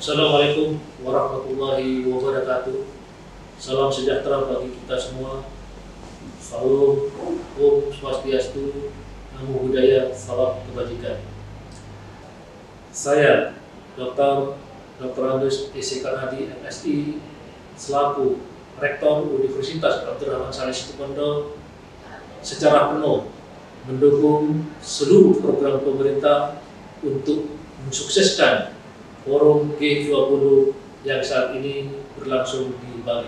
Assalamualaikum warahmatullahi wabarakatuh. Salam sejahtera bagi kita semua. Salam, Om Swastiastu, Namo Buddhaya, salam kebajikan. Saya Dr. Andus S.K. Hadi, MSI, selaku Rektor Universitas Abdurrahman Saleh Situbondo, secara penuh mendukung seluruh program pemerintah untuk mensukseskan Forum G20 yang saat ini berlangsung di Bali.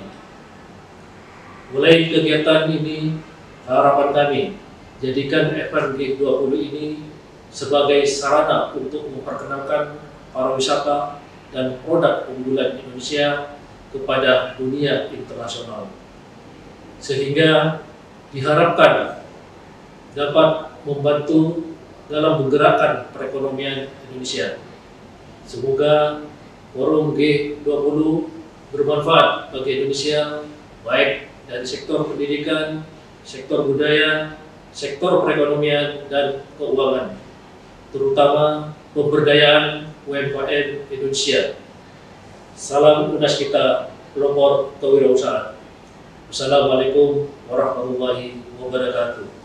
Mulai kegiatan ini, harapan kami jadikan event G20 ini sebagai sarana untuk memperkenalkan pariwisata dan produk unggulan Indonesia kepada dunia internasional, sehingga diharapkan dapat membantu dalam menggerakkan perekonomian Indonesia. Semoga Forum G20 bermanfaat bagi Indonesia, baik dari sektor pendidikan, sektor budaya, sektor perekonomian, dan keuangan, terutama pemberdayaan UMKM Indonesia. Salam Unas kita, pelopor kewirausahaan. Wassalamualaikum warahmatullahi wabarakatuh.